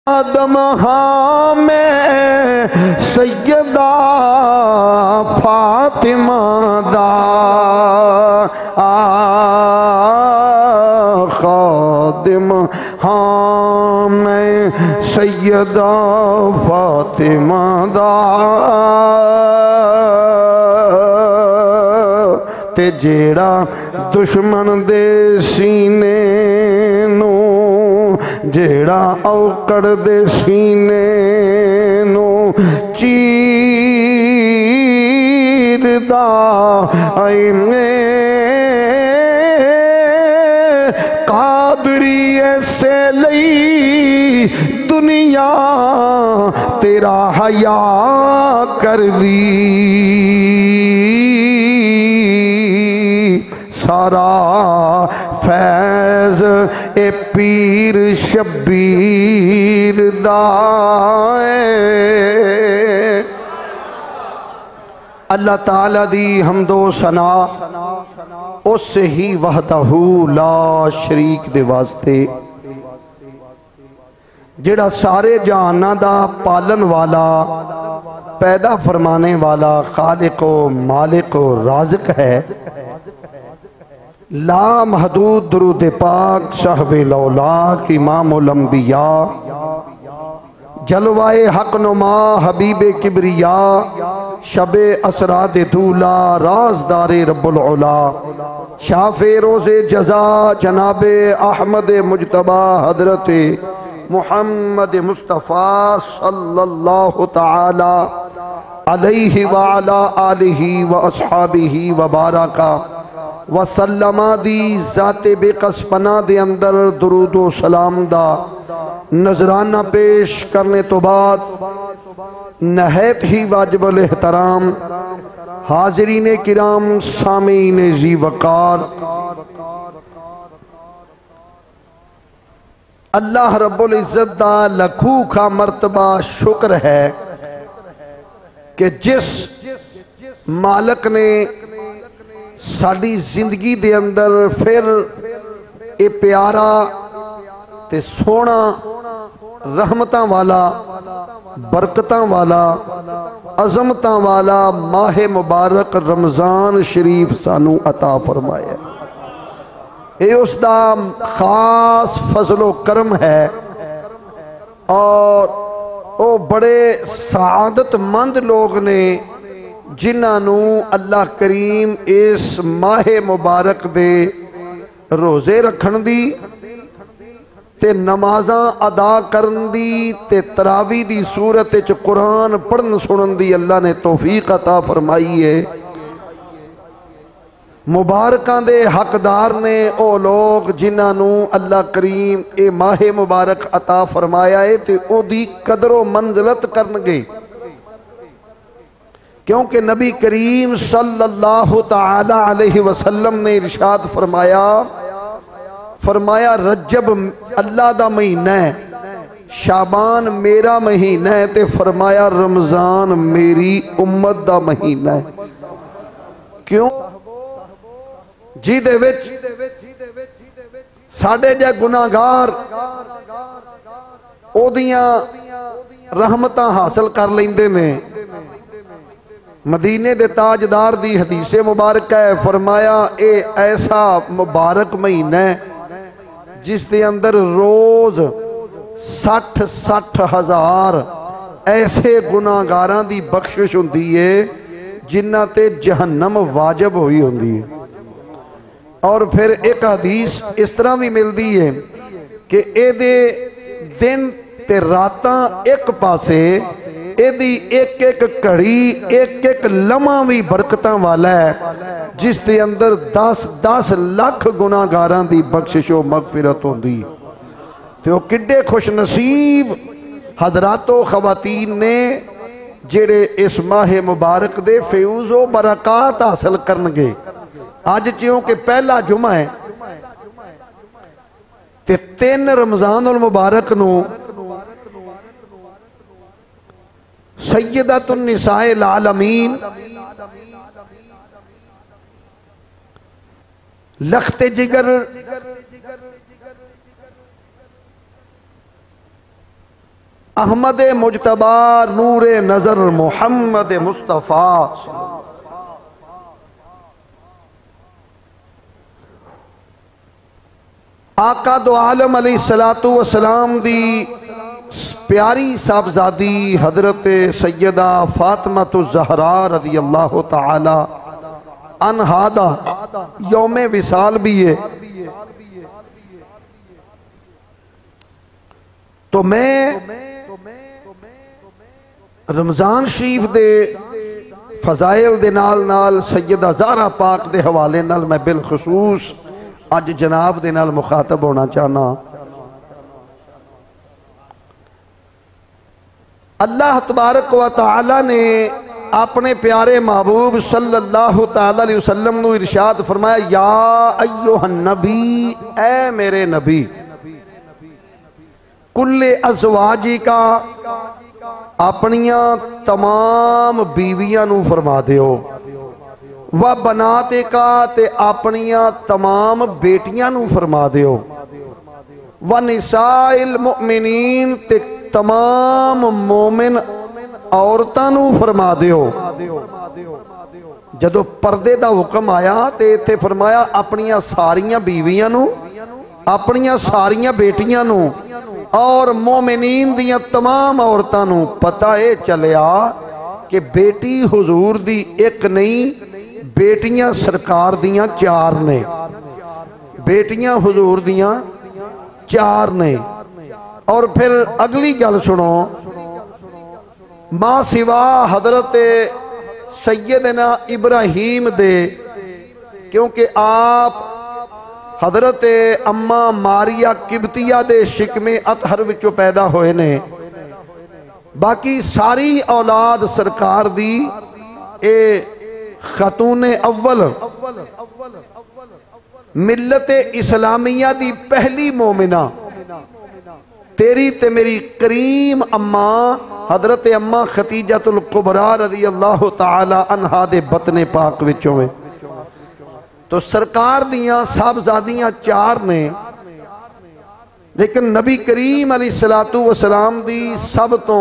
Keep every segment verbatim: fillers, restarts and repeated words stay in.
آدم ہاں میں سیدہ فاطمہ دا خادم ہاں میں سیدہ فاطمہ دا تے جیڑا دشمن دے سینے نو جیڑا اوکڑ دے سینے نو چیر دا اے میں قادری ایسے لئی دنیا تیرا حیا کر دی سارا فیض اے پیر شبیر دائے اللہ تعالیٰ دی حمد و ثنا اس سے ہی وحدہ لا شریک دے واسطے جڑا سارے جہاناں دا پالن والا پیدا فرمانے والا خالق و مالک و رازق ہے لا محدود درود پاک صاحب الاولاق امام الانبیاء جلوائے حق نما حبیب کبریاء شب اسراد دولا رازدار رب العلا شاف روز جزا جناب احمد مجتبہ حضرت محمد مصطفیٰ صلی اللہ تعالی علیہ وعلا آلہ واصحابہ وبارکہ وسلمہ دی ذات بے قصپنا دے اندر درود و سلام دا نظرانہ پیش کرنے تو بعد نہایت ہی واجب الاحترام حاضرین کرام سامعین ذی وقار اللہ رب العزت دا لکھو کا مرتبہ شکر ہے کہ جس مالک نے ساڑی زندگی دے اندر پھر اے پیارا تے سونا رحمتاں والا برکتاں والا عظمتاں والا ماہ مبارک رمضان شریف سانو عطا فرمایا اے اس دا خاص فضل و کرم ہے اور او بڑے سعادت مند لوگ نے جنہاں اللہ کریم اس ماہ مبارک دے روزے رکھن دی تے نمازاں ادا کرن دی تے تراوی دی صورت چ قرآن پڑھن سنن دی اللہ نے توفیق عطا فرمائی ہے مبارکان دے حقدار نے او لوگ جنہاں اللہ کریم اے ماہ مبارک عطا فرمایا ہے تے او دی قدر و منزلت کرن گے کیونکہ نبی کریم صلی اللہ تعالی علیہ وسلم نے ارشاد فرمایا فرمایا رجب اللہ دا مہینہ ہے شعبان میرا مہینہ ہے تے فرمایا رمضان میری امت دا مہینہ ہے کیوں جی دے وچ ساڑھے جے گناہگار او دیاں رحمتاں حاصل کر لیندے میں مدینے دے تاجدار دی حدیث مبارک ہے فرمایا اے ایسا مبارک مہینہ ہے جس دے اندر روز سٹھ سٹھ ہزار ایسے گناہگاراں دی بخشش ہوندی ہے جنہ تے جہنم واجب ہوئی ہوندی ہے اور پھر ایک حدیث اس طرح بھی ملدی ہے کہ اے دے دن تے راتاں ایک پاسے اے دی ایک ایک کڑی ایک ایک لمحہ بھی برکتاں والا ہے جس دے اندر دس دس لاکھ گناہگاراں دی بخشش و مغفرت ہوندی تو کڈے خوش نصیب حضرات و خواتین نے جڑے اس ماہ مبارک دے فیوز و برکات حاصل کرنگے آج چیوں کہ پہلا جمعہ ہے تے تین رمضان المبارک نو سیدت النساء العالمین لخت جگر احمد مجتبی نور نظر محمد مصطفیٰ. آقا دو عالم علیہ السلام دی پیاری صاحبزادی حضرت سیدہ فاطمہ الزہراء رضی اللہ تعالی عنہا دا یوم وصال بھی ہے. تو میں رمضان شریف دے فضائل دے نال نال سیدہ زہرا پاک دے حوالے نال میں بالخصوص آج جناب دے نال مخاطب ہونا چاہنا. اللہ تبارک و تعالی نے اپنے پیارے محبوب صلی اللہ تعالی علیہ وسلم نو ارشاد فرمایا یا ایوہ النبی، اے میرے نبی، کل ازواجی کا اپنیاں تمام بیویاں نو فرما دیو، و بناتے کا تے اپنیاں تمام بیٹیاں نو فرما دیو، و نساء المؤمنین تے تمام مومن عورتانو فرما دیو. جدو پردے دا حکم آیا تے تے فرمایا اپنیاں ساریاں بیویاں نو، اپنیاں ساریاں بیٹیاں نو اور مومنین دیاں تمام عورتانو. پتہ اے چلیا کہ بیٹی حضور دی ایک نہیں، بیٹیاں سرکار دیاں چار نے، بیٹیاں حضور دیاں چار نے. اور پھر اگلی گل سنو، ماں سوا حضرت سیدنا ابراہیم دے، کیونکہ آپ حضرت اماں ماریا قبطیہ دے شکم اطہر وچوں پیدا ہوئے نے. باقی ساری اولاد سرکار دی اے خاتون اول ملت اسلامیہ دی پہلی مومنہ تیری تے میری کریم اماں حضرت اماں خدیجۃ الکبریٰ رضی اللہ تعالی عنہا دے بطن پاک وچوں میں. تو سرکار دیاں صاحبزادیاں چار نے، لیکن نبی کریم علیہ السلام دی سب تو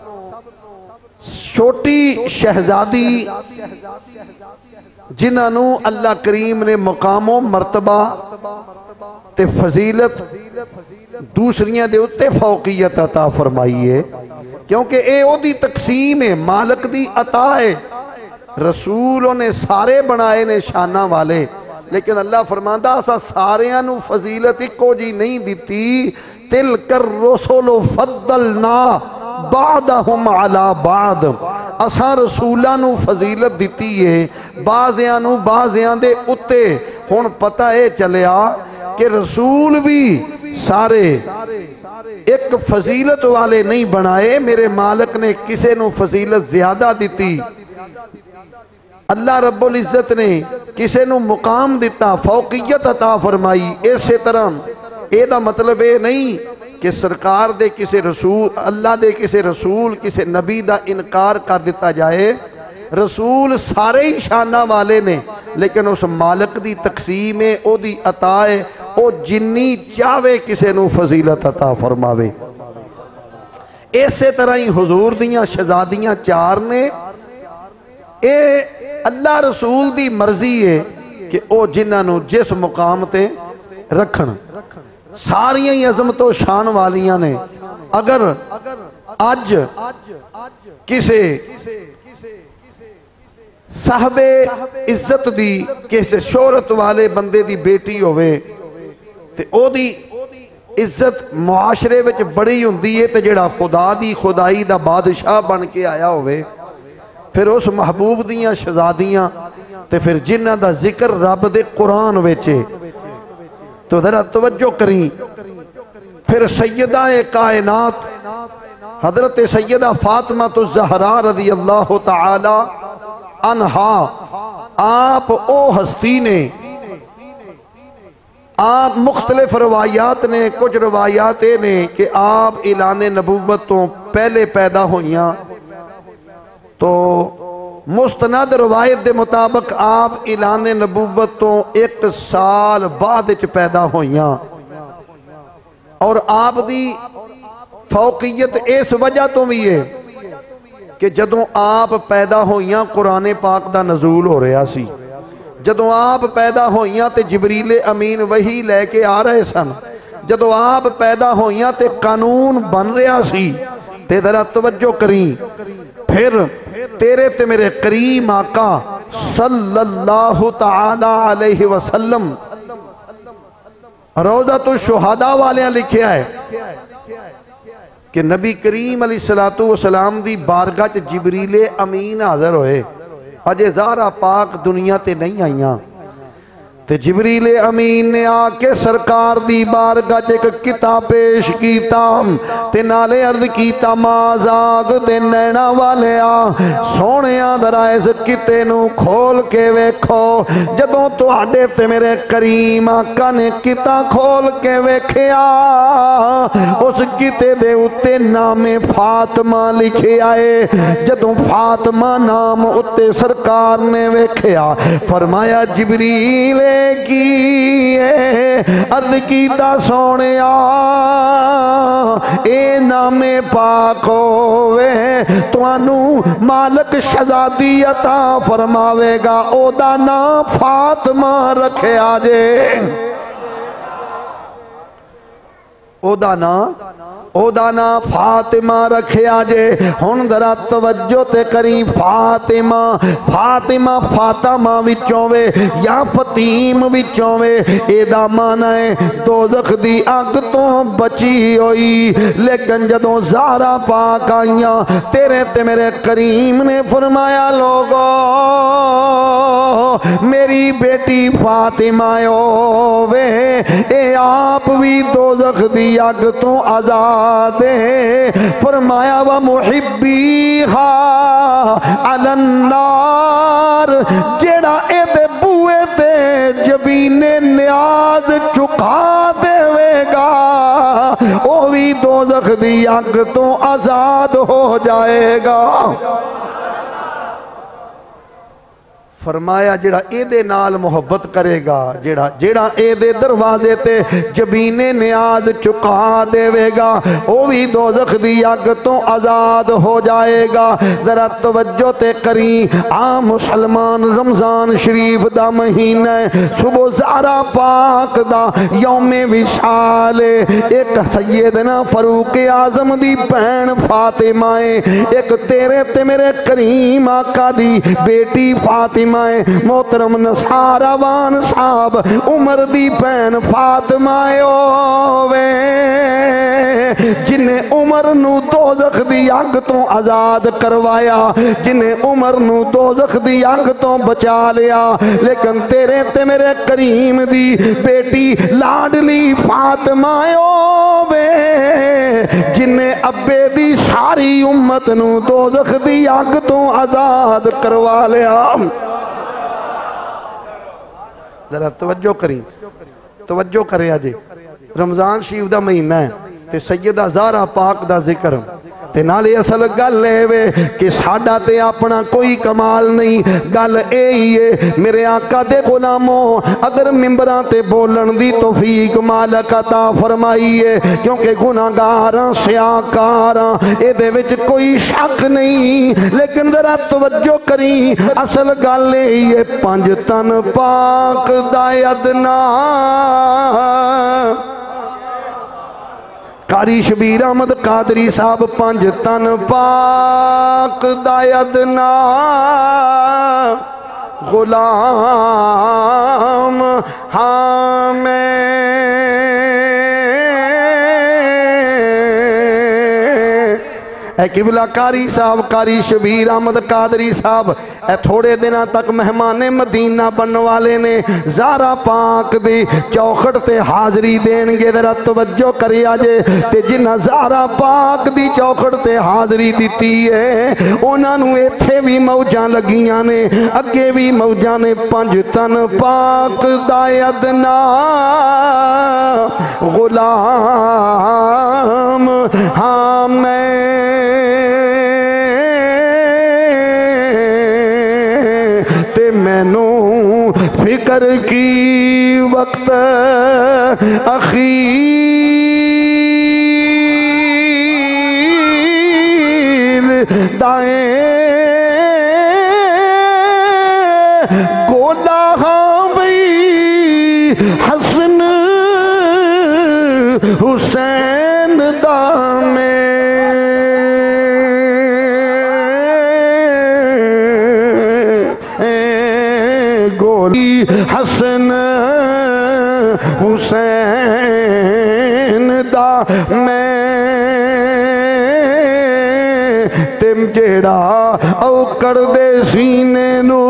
چھوٹی شہزادی جنہاں نو اللہ کریم نے مقام و مرتبہ تے فضیلت دوسریاں دے اتے فوقیت عطا فرمائی ہے، کیونکہ اے او دی تقسیم ہے، مالک دی عطا ہے. رسولوں نے سارے بنائے نے شانہ والے، لیکن اللہ فرماندہ اسا ساریاں نو فضیلت کو جی نہیں دیتی. تلک الرسل فضلنا بعدہم علی بعد، اسا رسولاں نو فضیلت دیتی ہے بعضیاں نو بعضیاں دے اتے. ہن پتہ اے چلیا کہ رسول بھی سارے ایک فضیلت والے نہیں بنائے، میرے مالک نے کسے نو فضیلت زیادہ دیتی. اللہ رب العزت نے کسے نو مقام دیتا، فوقیت عطا فرمائی. اسی طرح اے دا مطلب اے نہیں کہ سرکار دے کسے رسول، اللہ دے کسے رسول کسے نبی دا انکار کر دیتا جائے. رسول سارے ہی شانہ والے نے، لیکن اس مالک دی تقسیم ہے، او دی عطا ہے، او جنی چاہوے کسے نو فضیلت عطا فرماوے. اسی طرح ہی حضور دیاں شہزادیاں چار نے. اے اللہ رسول دی مرضی ہے کہ او جنہاں نو جس مقام تے رکھن. ساریاں ہی عظمت و شان والیاں نے. اگر آج کسے صاحب عزت دی کسے شہرت والے بندے دی بیٹی ہوئے تے او دی عزت معاشرے وچ بڑی ہوندی ہے، تے جڑا خدا دی خدائی دا بادشاہ بن کے آیا ہوئے، پھر اس محبوب دیاں شہزادیاں تے پھر جنہ دا ذکر رب دے قرآن وچے. تو ذرا توجہ کریں. پھر سیدہ کائنات حضرت سیدہ فاطمہ الزہراء رضی اللہ تعالی عنہا، آپ او ہستی نے، آپ مختلف روایات نے، کچھ روایات نے کہ آپ اعلان نبوت تو پہلے پیدا ہوئیاں. تو مستند روایت دے مطابق آپ اعلان نبوت تو ایک سال بعد پیدا ہوئیاں، اور آپ دی فوقیت اس وجہ تو بھی ہے کہ جدوں آپ پیدا ہوئیاں قرآن پاک دا نزول ہو رہا سی، جدوں آپ پیدا ہوئیاں تے جبریل امین وہی لے کے آ رہے سن، جدوں آپ پیدا ہوئیاں تے قانون بن رہا سی، تے ذرا توجہ کریں، پھر تیرے تے میرے کریم آقا صلی اللہ تعالی علیہ وسلم روضۃ الشہداء والیاں لکھیا ہے کہ نبی کریم علیہ السلام دی بارگاہ چ جبریل امین حاضر ہوئے، اجے زہرا پاک دنیا تے نہیں آئیاں، تے جبریل امین نے آ کے سرکار دی بارگاہ چ ایک کتاب پیش کیتا تے نالے عرض کیتا مازاغ دے نینا والیا سونیاں ذرا اس کتے نو کھول کے ویکھو، جدوں تہاڈے تے میرے کریم آقا نے کتا کھول کے ویکھیا اس کتے دے اتے نام فاطمہ لکھے آئے، جدوں فاطمہ نام اتے سرکار نے ویکھیا فرمایا جبریل کی عرض کیتا سونیا اے نام پاک ہوئے توانو مالک شہزادی عطا فرماوے گا، او دا نام فاطمہ رکھے آجے، او دا نام او دانا فاطمہ رکھے آجے۔ ہن ذرا توجہ تے کری، فاطمہ فاطمہ فاطمہ وچوں وے یا فطیم وچوں وے، اے دا معنی ہے دوزخ دی اگ تو بچی ہوئی، لیکن جدوں زہرا پاک آئیاں تیرے تے میرے کریم نے فرمایا لوگو میری بیٹی فاطمہ ہووے اے آپ بھی دوزخ دی اگ تو آزاد دے، فرمایا و محبی ہا علی النار، جیڑا اے دے بوئے تے جبین نیاز چکا دے وے گا او بھی دوزخ دی اگ تو آزاد ہو جائے گا۔ فرمایا جڑا اے دے نال محبت کرے گا، جڑا جڑا اے دے دروازے تے جبین نیاز چکا دے وے گا او بھی دوزخ دی اگ تو آزاد ہو جائے گا۔ ذرا توجہ تے کری، عام مسلمان رمضان شریف دا مہینہ ہے، صبح زہرا پاک دا یوم وصال، ایک سیدنا فاروق اعظم دی بہن فاطمہ ہے، ایک تیرے تے میرے کریم آقا دی بیٹی فاطمہ، محترم نصاروان صاحب عمر دی بہن فاطمہ ہووے، جنہیں عمر نو دوزخ دی اگ تو آزاد کروایا، جنہیں عمر نو دوزخ دی اگ تو بچا لیا، لیکن تیرے تے میرے کریم دی بیٹی لاڈلی فاطمہ ہووے، جنہیں ابے دی ساری امت نو دوزخ دی اگ تو آزاد کروا لیا۔ ذرا توجہ کریں، توجہ کرے آجے، رمضان شریف دا مہینہ ہے تے سیدہ زہرا پاک دا ذکر تے نالے اصل گل لے وے کہ ساڈا تے اپنا کوئی کمال نہیں، گل اے ہی ہے میرے آقا دے غلاموں اگر ممبراں تے بولن دی توفیق مالک عطا فرمائیے، کیونکہ گناہگاراں سیاکاراں اے دے وچ کوئی شک نہیں، لیکن ذرا توجہ کریں اصل گل اے ہی ہے پنج تن پاک دا ادنا، قاری شبیر احمد قادری صاحب پنج تن پاک دا ادنا، غلام ہاں میں اے قبلہ قاری صاحب قاری شبیر احمد قادری صاحب اے تھوڑے دنوں تک مہمان مدینہ بننے والے نے، زہرا پاک دی چوکھٹ تے حاضری دین گے، ذرا توجہ کری آجے تے جنہ زہرا پاک دی چوکھٹ تے حاضری دیتی ہے انہاں نو ایتھے بھی موجاں لگیاں نے، اگے بھی موجاں نے، پنج تن پاک دا ادنا غلام ہاں میں تے مینوں فکر کی وقت اخیر دائیں گولا ہاں بھئی حسن حسین دامے گولی حسن حسین دامے تم جیڑا او کر دے سینے نو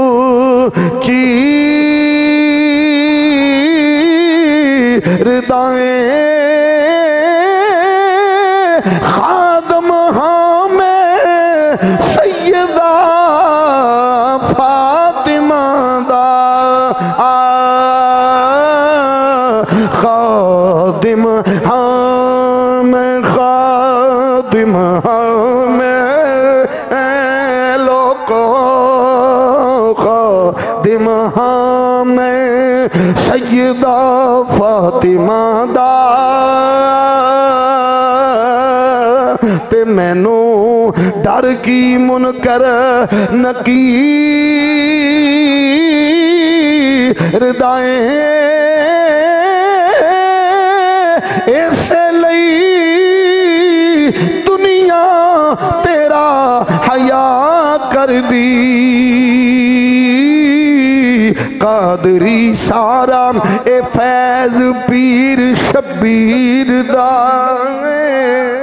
چیر دائیں خادم ہاں میں سیدہ فاطمہ دا خادم ہاں میں خادم ہاں میں لوکو خادم ہاں میں سیدہ فاطمہ دا تے مینوں ڈر کی منکر نکیر دائیں ایسے لئی دنیا تیرا حیا کر دی قادری سارا اے فیض پیر شبیر دائیں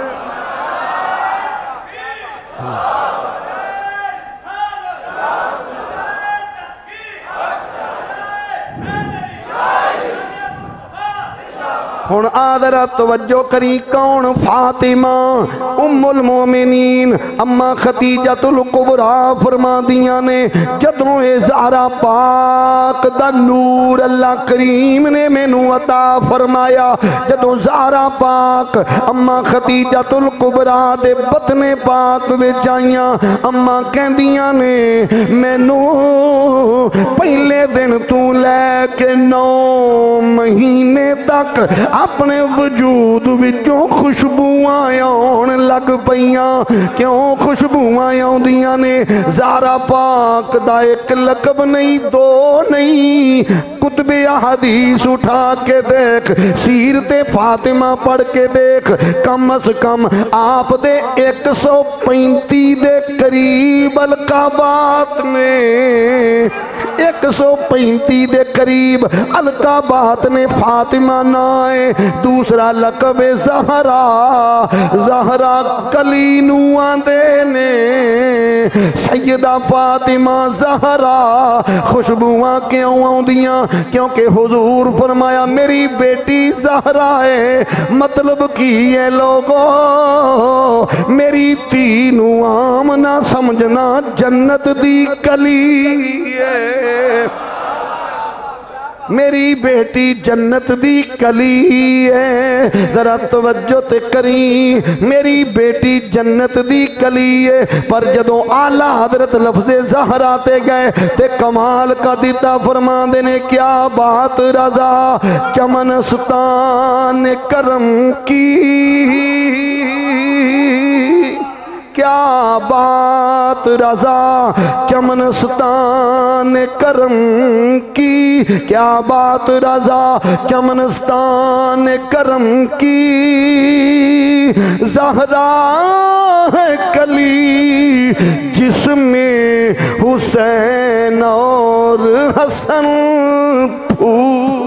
ہن آدھرہ توجہ کری کون فاطمہ ام المومنین اما خدیجۃ الکبریٰ فرما دیاں نے جدوں اے زہرا پاک دا نور اللہ کریم نے مینوں عطا فرمایا جدوں زہرا پاک اما خدیجۃ الکبریٰ دے بطن پاک وچ آئیاں اما کہندیاں نے مینوں پہلے دن تو لے کے نو مہینے تک اپنے وجود وچوں خوشبوئاں آن لگ پئیاں کیوں خوشبوئاں آندیاں نے زہرا پاک دا ایک لقب نہیں دو نہیں کتب احادیث اٹھا کے دیکھ سیرت فاطمہ پڑھ کے دیکھ کم از کم آپ دے ایک سو پینتی دے قریب القابات نے ایک سو پینتی دے قریب القابات نے فاطمہ نائے دوسرا لقب زہرا زہرا کلینو آندے نے سیدہ فاطمہ زہرا خوشبوئاں کیوں آندیاں کیونکہ حضور فرمایا میری بیٹی زہرا ہے مطلب کی ہے لوگوں میری تینو عام نہ سمجھنا جنت دی کلی ہے میری بیٹی جنت دی کلی ہے ذرا توجہ تے کری میری بیٹی جنت دی کلی ہے پر جدوں اعلیٰ حضرت لفظ زہرا تے گئے تے کمال کا دیتا فرما دینے کیا بات رضا چمنستان کرم کی کیا بات رضا چمنستان کرم کی کیا بات رضا چمنستان کرم کی زہرا ہے کلی جس میں حسین اور حسن پھول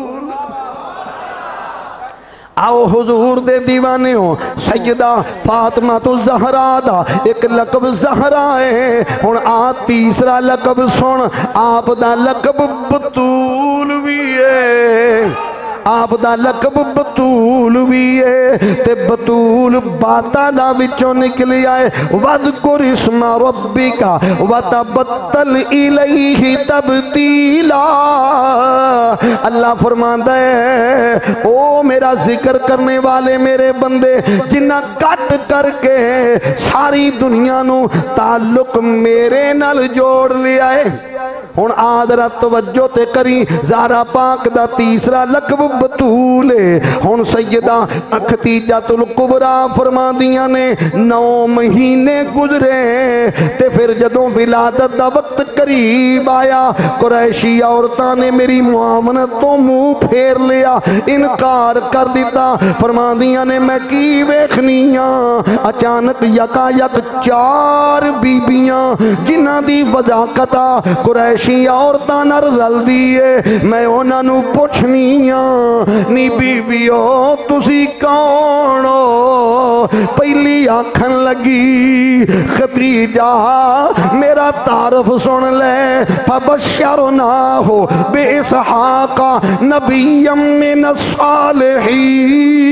آؤ حضور دے دیوانے ہو سیدہ فاطمہ تو زہرا دا ایک لقب زہرا ہے ہن آ تیسرا لقب سن آپ دا لقب بطول بھی ہے آپ دا لقب بطول بھی ہے تے بطول باتالا وچوں نکلی آئے وَذْكُرِ اسْمَ رَبِّكَ وَتَبَتَّلْ إِلَيْهِ تَبْتِيلًا اللہ فرماندہ ہے او میرا ذکر کرنے والے میرے بندے جنہ کٹ کر کے ساری دنیا نو تعلق میرے نال جوڑ لیا ہے ہن آدرہ توجہ تے کری زہرا پاک دا تیسرا لقب بطول ہے ہن سیدہ خدیجہ الکبریٰ فرما دیاں نے نو مہینے گزرے تے پھر جدوں ولادت دا وقت قریب آیا قریشی عورتاں نے میری معاونت تو منہ پھیر لیا انکار کر دیتا فرما دیاں نے میں کی ویکھنیاں اچانک یکا یک چار بیبیاں جنہ دی وضاقتہ قریشی عورتاں نر رل دیئے میں انہاں نو پوچھنیاں نی بیبیو تسی کونو پہلی آنکھن لگی خدیجہ میرا تعارف سن لے فبشرناہ بے اسحاق نبی من الصالحین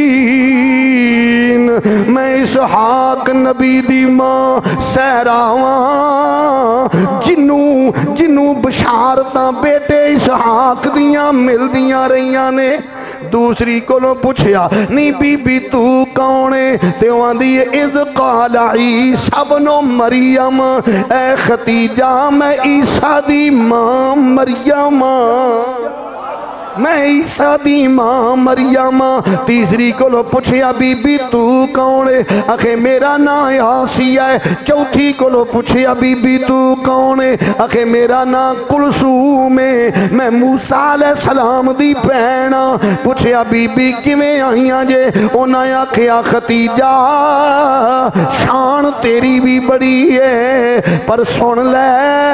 میں اسحاق نبی دی ماں سہراواں جنوں جنوں بشارتاں بیٹے اسحاق دیاں مل دیاں رہیاں نے دوسری کولوں پوچھیا نی بی بی تو کونے تے آندی اذ قال عیسیٰ ابن مریم اے خدیجہ میں عیسیٰ دی ماں مریم میں عیسیٰ دی ماں مریم تیسری کولو پوچھیا بی بی تو کونے اکھے میرا نام آسیہ ہے چوتھی کولو پوچھیا بی بی تو کونے اکھے میرا نام کلثوم ہے میں موسیٰ علیہ السلام دی بہنا پوچھیا بی بی کیویں آئیاں جے انہاں آکھیا خدیجہ شان تیری بھی بڑی ہے پر سن لے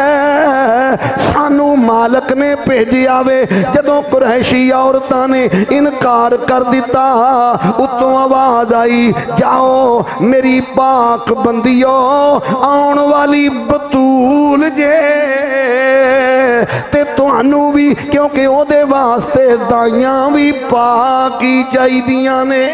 سانو مالک نے بھیجے آوے جدوں قریشی عورتاں نے انکار کر دیتا اتوں آواز آئی جاؤ میری پاک بندیو آن والی بطول جے تے تانوں بھی کیونکہ او دے واسطے دائیاں بھی پاکی چاہی دیاں نے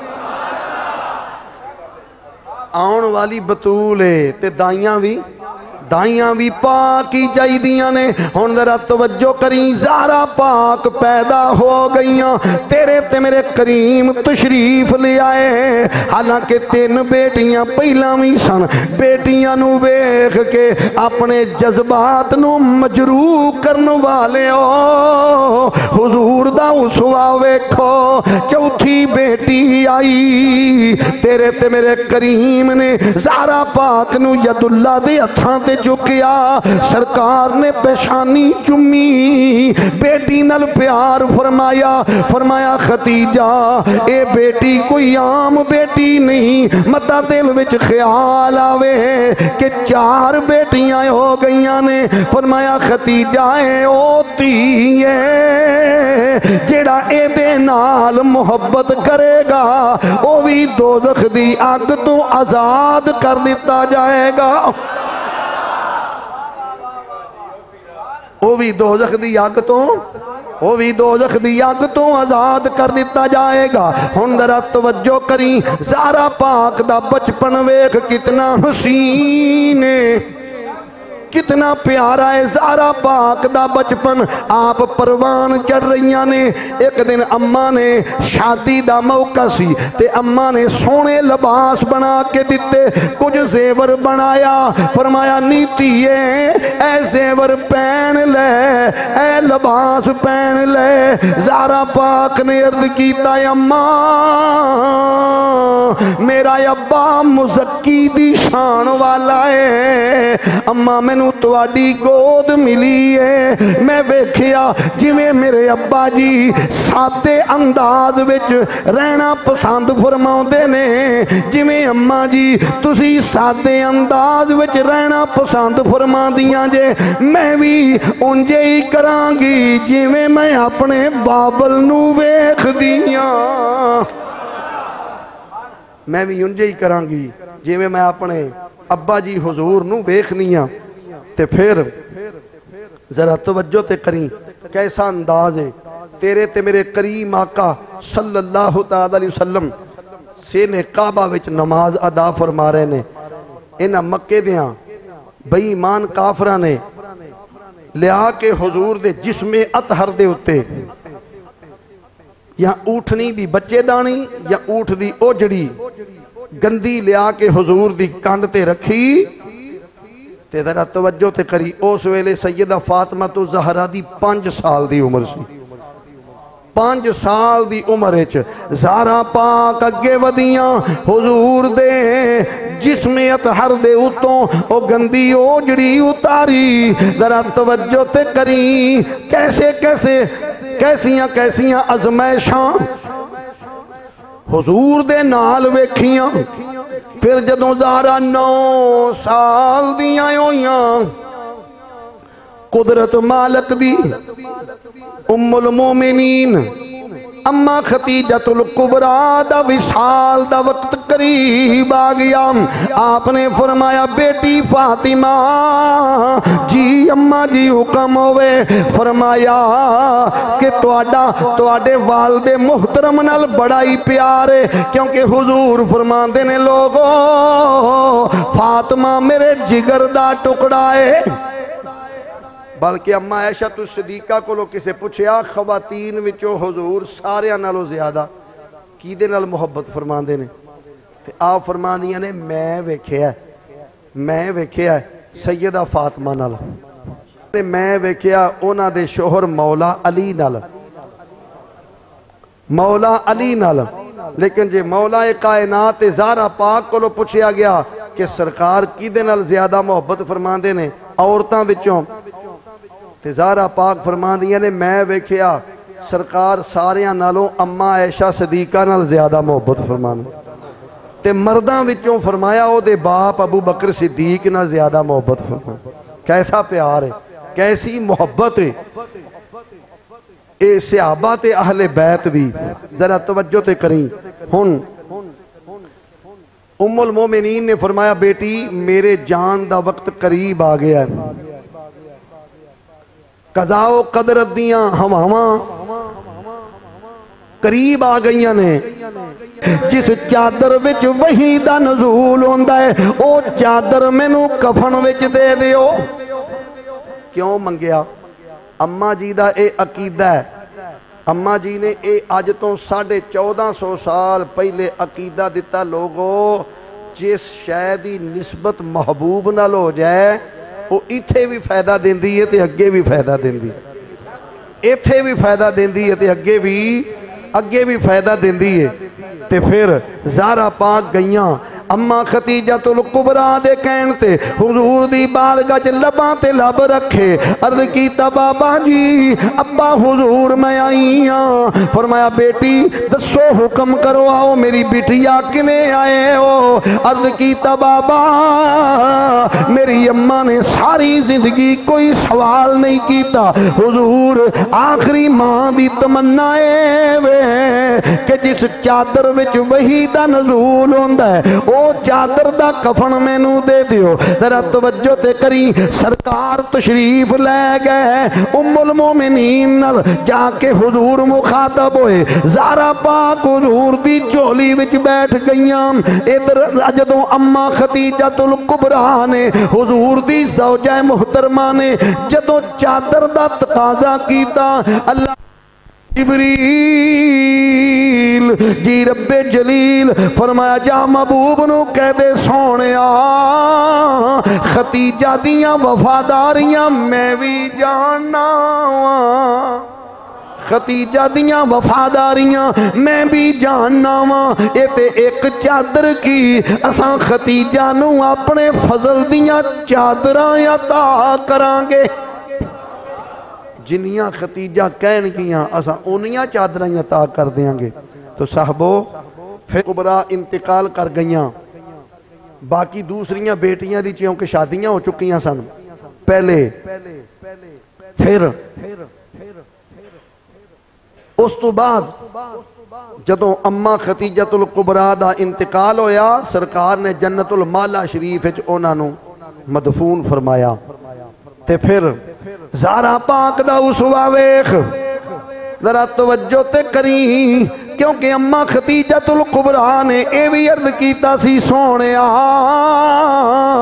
آن والی بطول ہے تے دائیاں بھی دائیاں بھی پاکی چاہی دیاں نے ہن ذرا توجہ کریں زہرا پاک پیدا ہو گئیاں تیرے تے میرے کریم تشریف لے آئے حالانکہ تین بیٹیاں پہلا بھی سن بیٹیاں نو ویکھ کے اپنے جذبات نو مجروح کرن والے ہو حضور دا اسوا ویکھو چوتھی بیٹی آئی تیرے تے میرے کریم نے زہرا پاک نو ید اللہ دے ہتھاں تے چکیا سرکار نے پیشانی چمی بیٹی نل پیار فرمایا فرمایا خدیجہ اے بیٹی کوئی عام بیٹی نہیں متا دل وچ خیال آوے کہ چار بیٹیاں ہو گئیاں نے فرمایا خدیجہ اے اوتی ہے جیڑا اے دے نال محبت کرے گا او بھی دوزخ دی آگ تو آزاد کر دیتا جائے گا وہ بھی دوزخ دی آگ تو وہ بھی دوزخ دی آگ تو آزاد کر دیتا جائے گا ہن ذرا توجہ کریں زہرا پاک دا بچپن ویکھ کتنا حسین ہے کتنا پیارا ہے زہرا پاک دا بچپن آپ پروان چڑھ رہیاں نے ایک دن اماں نے شادی دا موقع سی تے اماں نے سونے لباس بنا کے دیتے کچھ زیور بنایا فرمایا نیتی ہے اے زیور پہن لے اے لباس پہن لے زہرا پاک نے عرض کیتا اماں میرا ابا مزکی دی شان والا ہے اماں میں تواڈی گود ملی ہے میں ویکھیا جویں میرے ابا جی سادے انداز وچ رہنا پسند فرماؤندے نے جویں اماں جی تسی سادے انداز وچ رہنا پسند فرماندیاں جے میں بھی انجے ہی کراں گی جویں میں اپنے بابل نو ویکھدیاں میں بھی انجے ہی کراں گی جویں میں اپنے ابا جی حضور نو ویکھنیاں تے پھر ذرا توجہ تے کریں کیسا انداز ہے تیرے تے میرے کریم آقا صلی اللہ علیہ وسلم سینے کعبہ وچ نماز ادا فرما رہے نے انہاں مکے دیاں بے ایمان کافراں نے لیا کے حضور دے جسم اطہر دے اتے یا اوٹھنی دی بچے دانی یا اوٹھ دی اوجڑی گندی لیا کے حضور دی کانڈ تے رکھی تے ذرا توجہ تے کری اس ویلے سیدہ فاطمہ تو زہرا دی پانچ سال دی عمر سی پانچ سال دی عمر اچ زہرا پاک اگے ودیاں حضور دے جسم اطہر دے اتوں او گندی اوجڑی اتاری ذرا توجہ تے کری کیسے کیسے کیسیاں کیسیاں ازمائشاں حضور دے نال ویکھیاں پھر جدوں زہرا نو سال دیاں ہویاں قدرت مالک دی ام المومنین اما ختیجۃ الکبریٰ دا وصال دا وقت قریب آ گیا آپ نے فرمایا بیٹی فاطمہ جی اما جی حکم ہوئے فرمایا کہ تواڈا تواڈے والد محترم نال بڑا ہی پیار ہے کیونکہ حضور فرماندے نے لوگو فاطمہ میرے جگر دا ٹکڑا ہے بلکہ اما عائشہ تو صدیقہ کو لوگ کسے پوچھیا خواتین وچوں حضور سارے نالوں زیادہ کی دے نال محبت فرماندے نے تے آپ فرماندیاں نے میں ویکھیا میں ویکھیا سیدہ فاطمہ نال میں ویکھیا انہاں دے شوہر مولا علی نال مولا علی نال لیکن جے مولا کائنات زہرا پاک کو لو پوچھیا گیا کہ سرکار کی دے نال زیادہ محبت فرماندے نے عورتاں وچوں تے زہرا پاک فرماندیاں نے میں ویکھیا سرکار ساریاں نالوں اما عائشہ صدیقہ نال زیادہ محبت فرماندے تے مرداں وچوں فرمایا او دے باپ ابو بکر صدیق نال زیادہ محبت فرماندے کیسا پیار ہے کیسی محبت ہے اے صحابہ تے اہل بیت دی ذرا توجہ تے کریں ہن ام المومنین نے فرمایا بیٹی میرے جان دا وقت قریب آ گیا ہے قضاء و قدرت دیاں ہواواں قریب آ گئیاں نے جس چادر وچ وحی دا نزول ہوندا ہے او چادر مینوں کفن وچ دے دیو کیوں منگیا اما جی دا اے عقیدہ ہے اما جی نے اے اج تو ساڑھے چودہ سو سال پہلے عقیدہ دیتا لوگو جس شے دی نسبت محبوب نال ہو جائے وہ ایتھے بھی فائدہ دیندی ہے تے اگے بھی فائدہ دیندی ایتھے بھی فائدہ دیندی ہے تے اگے بھی اگے بھی فائدہ دیندی ہے تے پھر زہرا پاک گئیاں اما ختیجۃ الکبریٰ دے کہن تے حضور دی بارگاہ چ لباں تے لب رکھے عرض کیتا بابا جی ابا حضور میں آئی ہاں فرمایا بیٹی دسو حکم کرو آؤ میری بٹیا کیویں آئے ہو عرض کیتا بابا میری اما نے ساری زندگی کوئی سوال نہیں کیتا حضور آخری ماں دی تمنا اے وے کہ جس چادر وچ وحی دا نزول ہوندا ہے او چادر دا کفن مینوں دے دیو ذرا توجہ تے کری سرکار تشریف لے گئے ام المومنین نال جا کے حضور مخاطب ہوئے زہرا پاک حضور دی چولی وچ بیٹھ گئیاں ادھر جدوں اما ختیجۃ الکبریٰ نے حضور دی زوجہ محترمہ نے جدوں چادر دا تقاضا کیتا اللہ جبریل جی رب جلیل فرمایا جا محبوب نو کہہ دے سونیا ختیجہ دیاں وفاداریاں میں بھی جاننا ختیجہ دیاں وفاداریاں میں بھی جاننا اے تے ایک چادر کی اساں ختیجہ نو اپنے فضل دیاں چادراں عطا کرانگے جنیاں ختیجہ کہن گیاں اساں انیاں چادراں عطا کر دیاں گے تو صاحبو پھر کبریٰ انتقال کر گئیاں باقی دوسریاں بیٹیاں دی چونکہ شادیاں ہو چکیاں سن پہلے پھر اس تو بعد جدوں اما ختیجۃ الکبریٰ دا انتقال ہویا سرکار نے جنت المالا شریف وچ انہاں نو مدفون فرمایا تے پھر زہرا پاک دا اسوہ ویکھ ذرا توجہ تے کری کیونکہ اما ختیجۃ الکبریٰ نے اے بھی عرض کیتا سی سونیا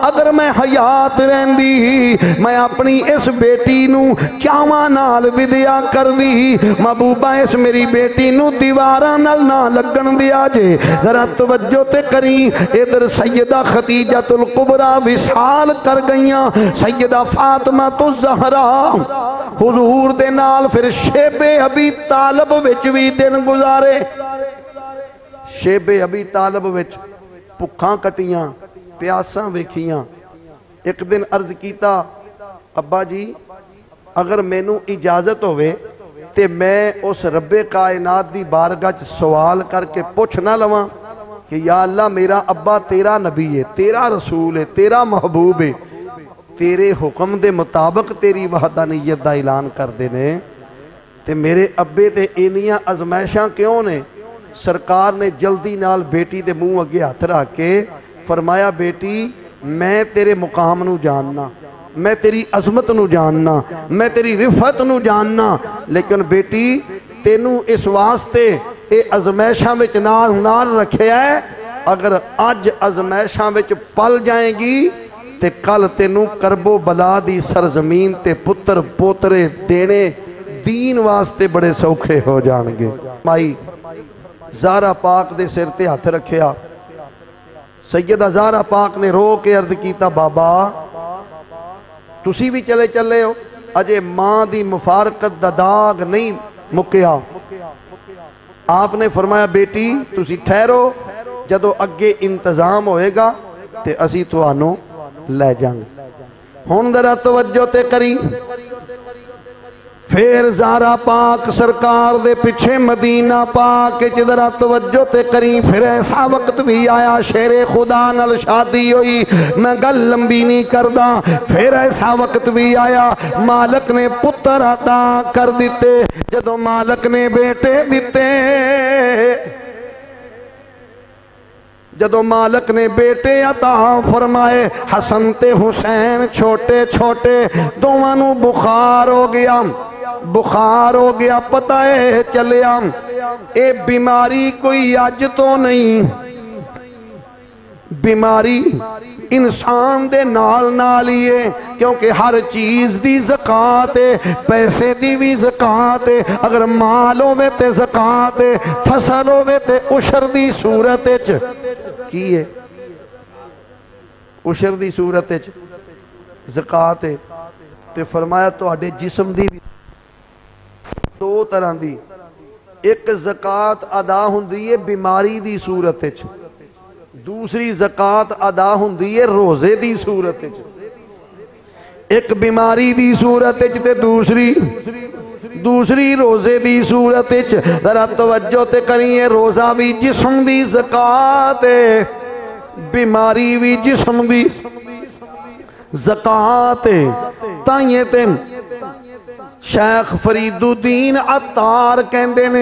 اگر میں حیات رہندی میں اپنی اس بیٹی نو چاواں نال ودیا کر دی محبوبہ اس میری بیٹی نو دیواراں نال نہ لگن دیا جے ذرا توجہ تے کری ادھر سیدہ خدیجہ الکبریٰ وصال کر گئیاں سیدہ فاطمہ تو زہرا حضور دے نال پھر شیب ابی طالب وچ وی دن گزارے شیب ابی طالب وچ پکھاں کٹیاں پیاساں ویکھیاں ایک دن عرض کیتا ابا جی اگر مینوں اجازت ہوئے تے میں اس رب کائنات دی بارگاہ چ سوال کر کے پوچھ نہ لواں کہ یا اللہ میرا ابا تیرا نبی ہے تیرا رسول ہے تیرا محبوب ہے تیرے حکم دے مطابق تیری وحدانیت دا اعلان کر دینے تے میرے ابے تے اینیاں ازمائشاں کیوں نے سرکار نے جلدی نال بیٹی دے منہ اگے ہاتھ رکھ کے فرمایا بیٹی میں تیرے مقام نو جاننا میں تیری عظمت نو جاننا میں تیری رفعت نو جاننا لیکن بیٹی تینوں اس واسطے اے ازمائشاں وچ نال نال رکھے ہے اگر اج ازمائشاں وچ پل جائیں گی تے کل تینوں کرب و بلا دی سرزمین تے پتر پوترے دینے دین واسطے بڑے سوکھے ہو جانگے مائی زہرا پاک دے سر تے ہاتھ رکھیا سیدہ زہرا پاک نے رو کے عرض کیتا بابا تسی بھی چلے چلے ہو اجے ماں دی مفارقت دا داغ نہیں مکیا آپ نے فرمایا بیٹی تسی ٹھہرو جدو اگے انتظام ہوئے گا تے اسی تو آنو لے جائیں ہون ذرا توجہ تے کری پھر زہرا پاک سرکار دے پیچھے مدینہ پاک ذرا توجہ تے کری پھر ایسا وقت بھی آیا شیر خدا نال شادی ہوئی میں گل لمبی نہیں کردہ پھر ایسا وقت بھی آیا مالک نے پتر عطا کر دیتے جدو مالک نے بیٹے دیتے جدو مالک نے بیٹے عطا فرمائے حسن تے حسین چھوٹے چھوٹے دوانوں بخار ہو گیا بخار ہو گیا پتہ ہے چلیا اے بیماری کوئی آج تو نہیں بیماری انسان دے نال نالیے کیونکہ ہر چیز دی زکاة ہے پیسے دی بھی زکاة ہے اگر مال ہوئے تے زکاة ہے فصل ہوئے تے عشر دی صورت ہے کی ہے عشر دی صورت ہے زکاة ہے تے فرمایا تو اڈے جسم دی دو طرح دی ایک زکاة ادا ہوندی ہے بیماری دی صورت ہے دوسری زکاة ادا ہوندی ہے روزے دی صورت ہے ایک بیماری دی صورت ہے تے دوسری دوسری روزے دی صورت ہے ذرا توجہ تے کریے روزہ بھی جسم دی زکاة ہے بیماری بھی جسم دی زکاة ہے تائیں تے شیخ فرید الدین عطار کہندے نے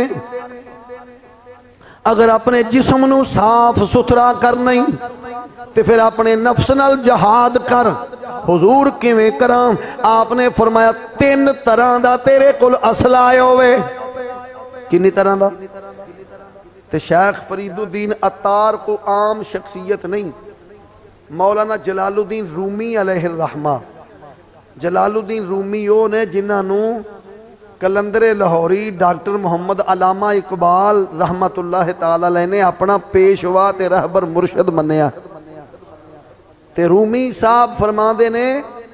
اگر اپنے جسم نو صاف ستھرا کر نہیں تے پھر اپنے نفس نال جہاد کر حضور کیویں کراں آپ نے فرمایا تین طرح دا تیرے کول اصل آئے ہوئے کنی طرح دا تے شیخ فرید الدین عطار کو عام شخصیت نہیں مولانا جلال الدین رومی علیہ الرحمہ جلال الدین رومی وہ نے جنہاں نو کلندر لاہوری ڈاکٹر محمد علامہ اقبال رحمت اللہ تعالی علیہ نے اپنا پیشوا تے رہبر مرشد منیا تے رومی صاحب فرماندے نے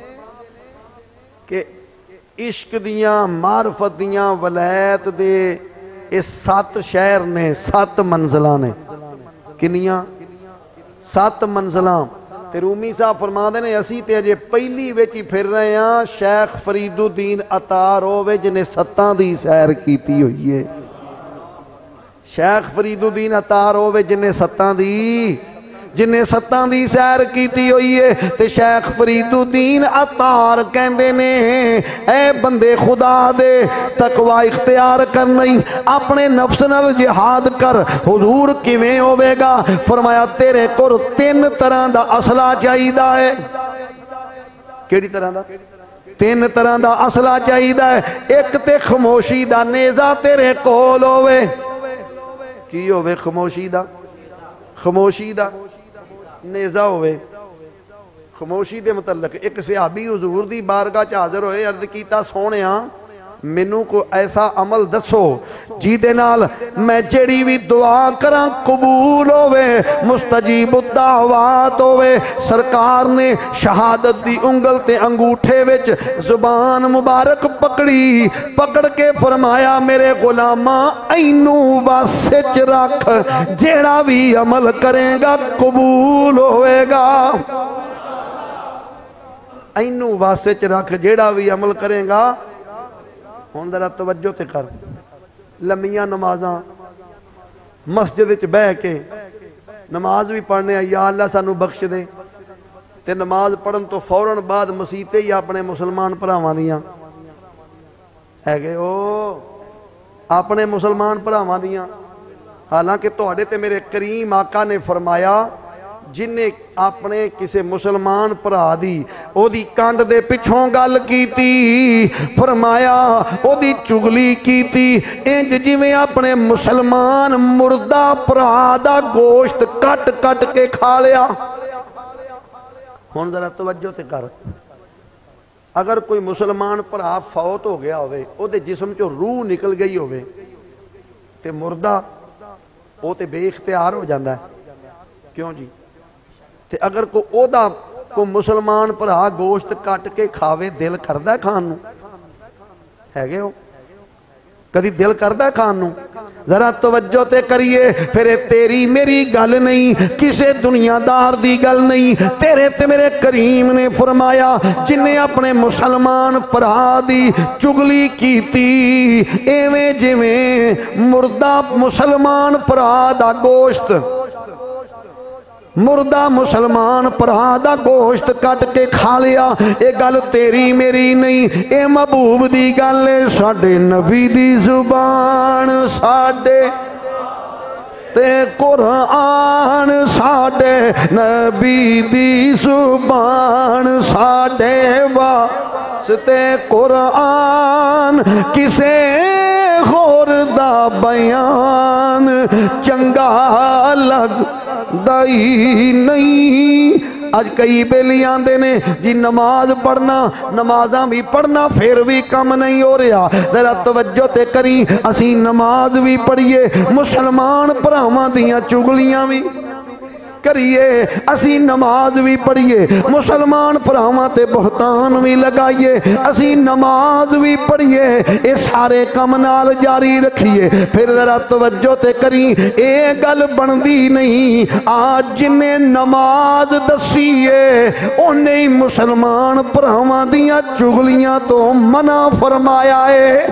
کہ عشق دیاں معرفت دیاں ولایت دے اس سات شہر نے سات منزلہ نے کنیاں سات منزلہ تے رومی صاحب فرماندے نے اسی تے اجے پہلی وچ ہی پھر رہے ہیں شیخ فرید الدین عطار ہوئے جنہیں ستاں دی سیر کیتی ہوئی ہے شیخ فرید الدین عطار ہوئے جنہیں ستاں دی جنہیں ستاں دی سیر کیتی ہوئی ہے تے شیخ فرید الدین عطار کہندے نے اے بندے خدا دے تقوی اختیار کر نہیں اپنے نفس نال جہاد کر حضور کیویں ہوے گا فرمایا تیرے کول تین طرح دا اصلہ چاہیدا ہے کیڑی طرح دا تین طرح دا اصلہ چاہیدا ہے ایک تے خاموشی دا نیزہ تیرے کول ہوے کی ہوے خاموشی دا خاموشی دا نیزہ ہوئے خاموشی دے متعلق ایک صحابی حضور دی بارگاہ چ حاضر ہوئے، عرض کیتا سونیا مینوں کو ایسا عمل دسو جی دے نال میں جڑی بھی دعا کراں قبول ہوئے، مستجیب الدعوات ہوئے۔ سرکار نے شہادت دی انگل تے انگوٹھے وچ زبان مبارک پکڑی، پکڑ کے فرمایا میرے غلاماں اینو واسچ رکھ، جیڑا بھی عمل کرے گا قبول ہوئے گا۔ اینو واسچ رکھ، جیڑا بھی عمل کرے گا۔ ہون ذرا توجہ تے کر، لمیاں نمازاں مسجد وچ بہ کے نماز بھی پڑھنے یا اللہ سانو بخش دے، تے نماز پڑھن تو فوراً بعد مسیتے ہی اپنے مسلمان بھراواں دیاں ہے گے او اپنے مسلمان بھراواں دیاں، حالانکہ تہاڈے تے میرے کریم آقا نے فرمایا جن نے اپنے کسے مسلمان پرا دی او دی کانڈ دے پچھوں گل کیتی، فرمایا او دی چگلی کیتی، انج جویں اپنے مسلمان مردہ پرا دا گوشت کٹ کٹ کے کھا لیا۔ ہن ذرا توجہ تے کر، اگر کوئی مسلمان پرا فوت ہو گیا ہوئے، او دے جسم چوں روح نکل گئی ہوئے تے مردہ او تے بے اختیار ہو جاندہ ہے، کیوں جی؟ تے اگر کو او دا کو مسلمان پرا گوشت کٹ کے کھاوے دل کردہ ہے کھان نو ہے گے ہو کدی دل کردہ ہے کھان نو؟ ذرا توجہ تے کریے، پھر تیری میری گل نہیں، کسے دنیا دار دی گل نہیں، تیرے تے میرے کریم نے فرمایا جن نے اپنے مسلمان پرا دی چگلی کیتی، ایویں جویں مردہ مسلمان پرا دا گوشت مردہ مسلمان پرا دا گوشت کٹ کے کھا لیا، اے گل تیری میری نہیں، اے محبوب دی گل ہے، ساڈے نبی دی زبان ساڈے تے قرآن، ساڈے نبی دی زبان ساڈے واسطے قرآن، کسے غور دا بیان چنگا لگ دائی نہیں۔ آج کئی بیلیاں دے نے جی نماز پڑھنا، نمازاں بھی پڑھنا پھر بھی کم نہیں ہو رہا، ذرا توجہ تے کری، اسی نماز بھی پڑھیے، مسلمان پراواں دیاں چگلیاں بھی کریے، اسی نماز بھی پڑھیے، مسلمان پراواں تے بہتان بھی لگائیے، اسی نماز بھی پڑھیے، اے سارے کم نال جاری رکھیے، پھر ذرا توجہ تے کری، اے گل بندی نہیں، آج جنہیں نماز دسیے انہیں مسلمان پراواں دیاں چگلیاں تو منع فرمایا ہے۔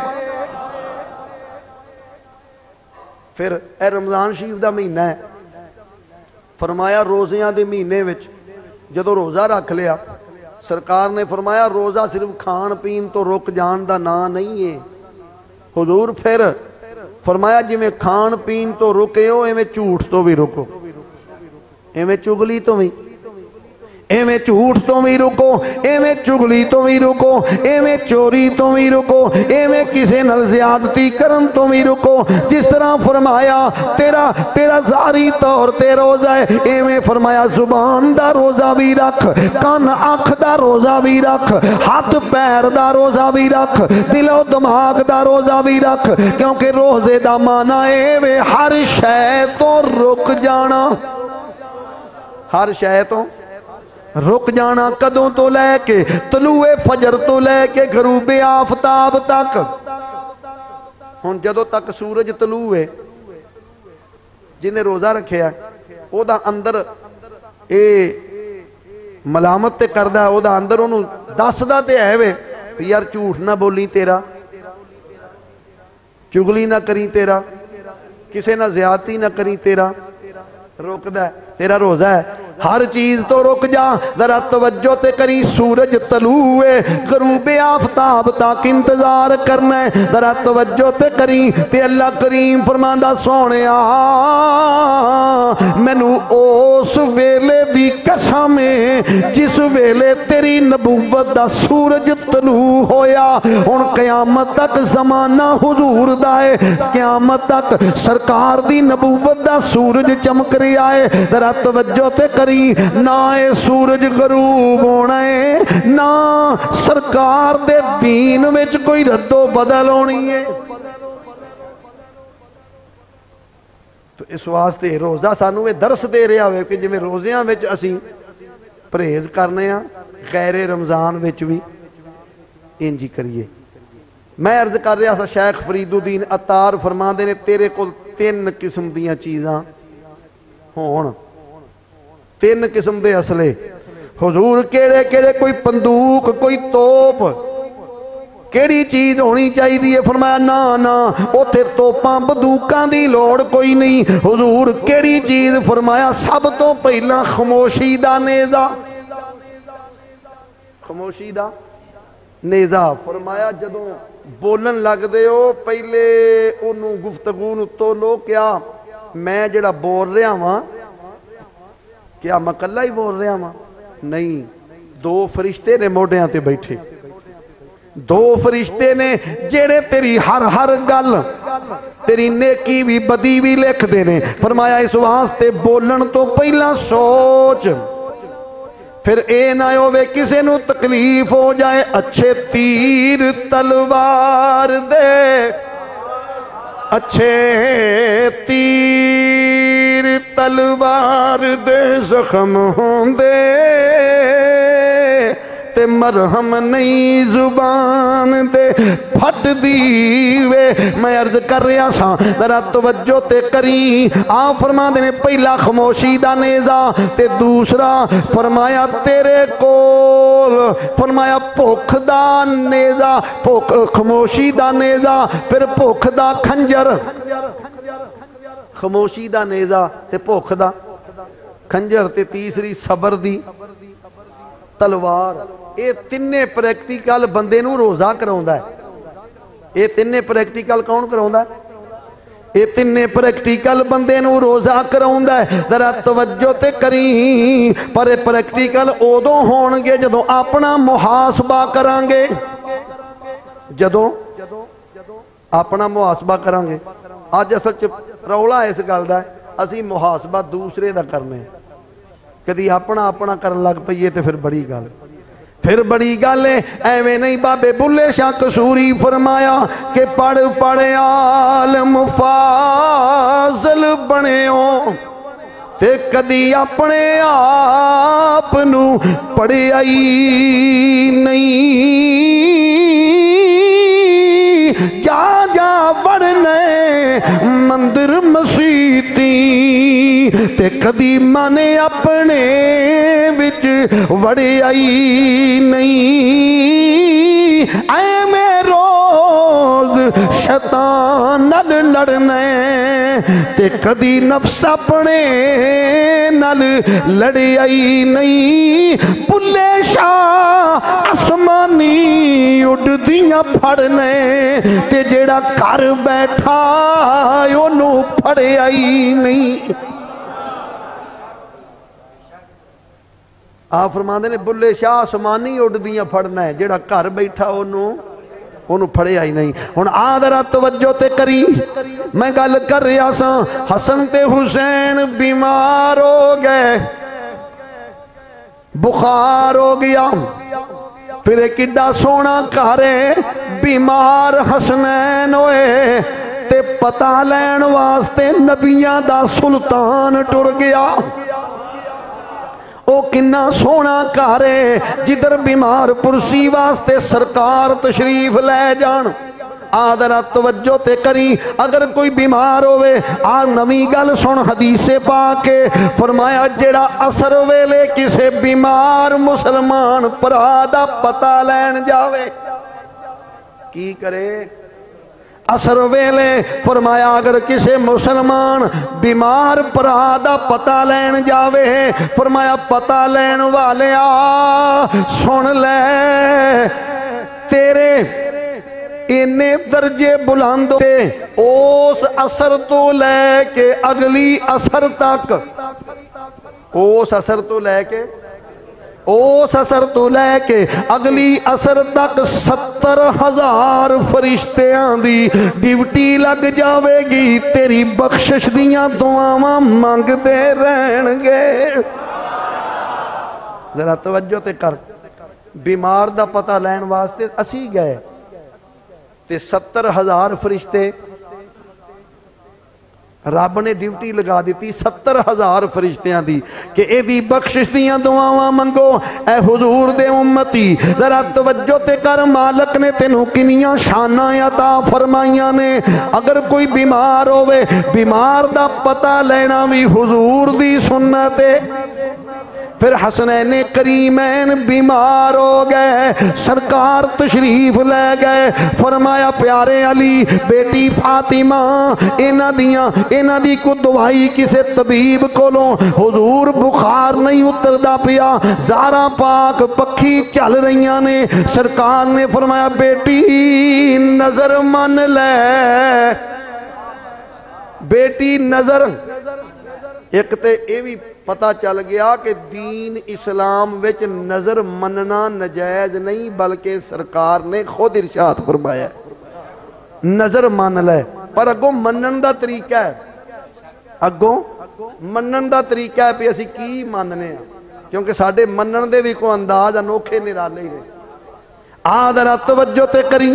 پھر اے رمضان شریف دا مہینہ ہے، فرمایا روزیاں دے مہینے وچ جدو روزہ رکھ لیا، سرکار نے فرمایا روزہ صرف کھان پین تو رک جان دا نا نہیں ہے، حضور پھر فرمایا جی میں کھان پین تو رکے ہو ایویں جھوٹ تو بھی رکو، ایویں چگلی تو بھی ایویں جھوٹ تو بھی رکو، ایویں چگلی تو بھی رکو، ایویں چوری تو بھی رکو، ایویں کسے نال زیادتی کرن تو بھی رکو، جس طرح فرمایا تیرا تیرا ظاہری طور تے روزہ ہے، ایویں فرمایا زبان دا روزہ بھی رکھ، کان آنکھ دا روزہ بھی رکھ، ہاتھ پیر دا روزہ بھی رکھ، دل و دماغ دا روزہ بھی رکھ، کیونکہ روزے دا معنی ایویں ہر شے تو رک جانا، ہر شے تو رک جانا، کدوں تو لے کے طلوع فجر تو لے کے غروب آفتاب تک، ہن جدوں تک سورج طلوع ہے جنہیں روزہ رکھے ہے او دا اندر اے ملامت تے کردہ ہے، او دا اندر انہوں دس دا تے ہے وے یار جھوٹ نہ بولی تیرا، چگلی نہ کری تیرا، کسے نہ زیادتی نہ کری تیرا، روک دا ہے تیرا روزہ ہے، ہر چیز تو رک جا، ذرا توجہ تے کری، سورج طلوع غروب آفتاب تک انتظار کرنا ہے، ذرا توجہ تے کری، تے اللہ کریم فرماندا سونیا مینوں اس ویلے دی قسم جس ویلے تیری نبوت دا سورج طلوع ہویا. ہن قیامت تک زمانہ حضور دا ہے, قیامت تک سرکار دی نبوت دا سورج چمک رہا ہے. ذرا توجہ تے کری, نہ اے سورج غروب ہونا ہے نہ سرکار دے دین وچ کوئی رد و بدل ہونی ہے. تو اس واسطے روزہ سانو یہ درس دے رہا ہوئے کہ جویں روزیاں وچ اسی پرہیز کرنے ہاں, غیر رمضان وچ بھی انجی کریے. میں عرض کر رہا تھا شیخ فرید الدین عطار فرماندے نے تیرے کول تین قسم دیاں چیزاں ہون, تین قسم دے اصلے. حضور کیڑے کیڑے, کوئی بندوق کوئی توپ, کیڑی چیز ہونی چاہیے؟ فرمایا نا نا اوتھے توپاں بندوقاں دی لوڑ کوئی نہیں. حضور کیڑی چیز؟ فرمایا سب تو پہلا خاموشی دا نیزہ, خاموشی دا نیزہ. فرمایا جدوں بولن لگ دے ہو پہلے انہوں گفتگو نو تولو, کیا میں جڑا بول رہا ہاں کیا میں کلا ہی بول رہا ہاں؟ نہیں, دو فرشتے نے موڈیاں تے بیٹھے, دو فرشتے نے جڑے تیری ہر ہر گل تیری نیکی بھی بدی بھی لکھ دینے. فرمایا اس واسطے بولن تو پہلا سوچ, پھر اے نہ ہوئے کسے نو تکلیف ہو جائے. اچھے تیر تلوار دے, اچھے تیر تلوار دے زخم ہوں دے تے مرہم نہیں زبان دے پھٹ دیوے. میں عرض کر رہا سا ذرا توجہ تے کری. آپ فرما دینے پہلا خاموشی دا نیزہ تے دوسرا فرمایا تیرے کول, فرمایا بھوک دا نیزہ, خاموشی دا نیزہ پھر بھوک دا کھنجر. خاموشی دا نیزہ تے بھوک دا کھنجر تے تیسری صبر دی تلوار. اے تینے پریکٹیکل بندے نو روزہ کراؤندا ہے. اے تینے پریکٹیکل کون کراؤندا ہے؟ اے تینے پریکٹیکل بندے نو روزہ کراؤندا ہے. ذرا توجہ تے کری, پر اے پریکٹیکل ادوں ہون گے جدوں اپنا محاسبہ کران گے, جدوں اپنا محاسبہ کران گے. اج اصل چ رولا اس گل دا اسی محاسبہ دوسرے دا کرنے, کدی اپنا اپنا کرن لگ پئیے تے پھر بڑی گل پھر بڑی گل ہے. ایویں نہیں بابے بلے شاہ قصوری فرمایا کہ پڑھ پڑھ عالم فاضل بنے ہو تے کدی اپنے آپ نو پڑھیا ہی نہیں. جا جا وڑنے مندر مسیتی تے کدی مانے اپنے وچ وڑیا ہی نہیں. اے میں روز شیطان نال لڑنے تے کدی نفس اپنے نال لڑیا ہی نہیں. بلے شاہ آسمانی اڈدیاں پھڑنے تے جیڑا گھر بیٹھا اونوں پھڑیا ہی نہیں. آپ فرماندے نے بلے شاہ آسمانی اڈدیاں پھڑنا ہے, جیڑا گھر بیٹھا انہوں انہوں پھڑیا ہی نہیں. ہن آ ذرا توجہ تے کری, میں گل کر رہا سا حسن تے حسین بیمار ہو گئے, بخار ہو گیا, پھر ایک کڈا سونا کارے بیمار حسنین ہوئے تے پتہ لین واسطے نبیاں دا سلطان ٹر گیا. او کنا سونا کارے جدر بیمار پرسی واسطے سرکار تشریف لے جان. آدھرہ توجہ تے کری, اگر کوئی بیمار ہوئے آ نمی گل سن حدیث پاکے فرمایا جیڑا اثر ویلے کسے بیمار مسلمان پرادہ پتہ لین جاوے کی کرے؟ اثر ویلے فرمایا اگر کسی مسلمان بیمار پرادہ پتہ لین جاوے فرمایا پتہ لین والے آ سن لے تیرے इन्ने दर्जे बुलंद थे उस असर तो लैके अगली असर तक, उस असर तो लैके उस असर तो लैके अगली असर तक सत्तर हजार फरिश्तियां दी ड्यूटी लग जावेगी। तेरी बख्शिश दियां दुआवां मंगदे रहणगे। जरा तवज्जो ते कर, बीमार दा पता लैण वास्ते असी गए ते सत्तर हजार फरिश्ते रब ने ड्यूटी लगा दी सत्तर हजार फरिश्तियां दी कि एदी बख्शिश दियां दुआवां मंगो। ऐ हुजूर दे उम्मती जरा तवज्जो ते कर, मालक ने तेनू किनियां शानां अता फरमाइयां ने। अगर कोई बीमार होवे, बीमार दा पता लेना भी हुजूर दी सुन्नत है। फिर हसनैन करीमैन बीमार हो गए, सरकार तशरीफ ले गए, फरमाया प्यारे अली बेटी फातिमा इन्हां दियां इन्हां दी को दवाई किसे तबीब कोलों, हुजूर बुखार नहीं उतरदा पिया, ज़ारा पाक पखी चल रही ने। सरकार ने फरमाया बेटी नजर मन ले, बेटी नजर। एक ते ये भी पता चल गया कि दीन इस्लाम विच नजर मनना नजायज नहीं, बल्कि सरकार ने खुद इरशाद फरमाया नजर मन ले। पर अगों मनन दा तरीका है, अगों मनन दा तरीका है भी असी की मनने आ, क्योंकि साडे मनन दे भी कोई अंदाज अनोखे निराले ही ने। आ जरा तवज्जो ते करी,